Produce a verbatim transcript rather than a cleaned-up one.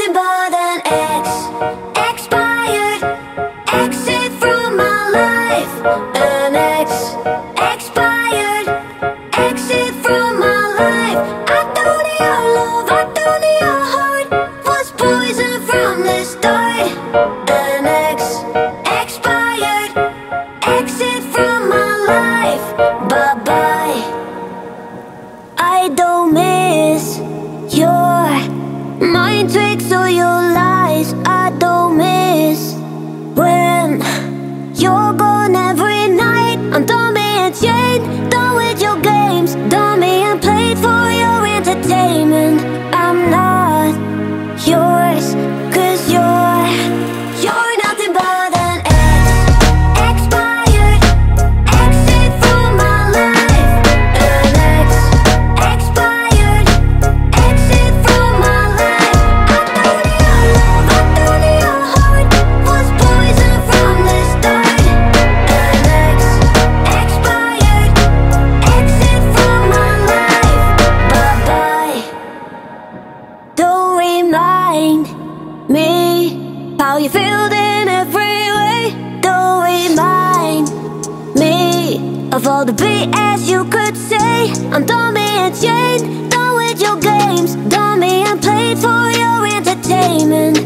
nothing but an ex, expired, exit from my life. An ex, expired, exit from my life. I thought your love, I thought your heart was poison from the start. An ex, expired, exit from my life. Bye-bye. I don't miss your mind tricks or your lies. I don't miss when you're gone every night. I'm done being chained, done with your games, done being played for your entertainment. I'm not yours, cause you're, you're nothing but an ex, expired, exit from my life. An ex, expired, exit from my life. I thought your love, I thought your heart was poison from the start. An ex, expired, exit from my life. Bye-bye. Don't remind me how you feel in every way. Don't remind me of all the B S you could say. I'm done being chained, done with your games, done being played for your entertainment.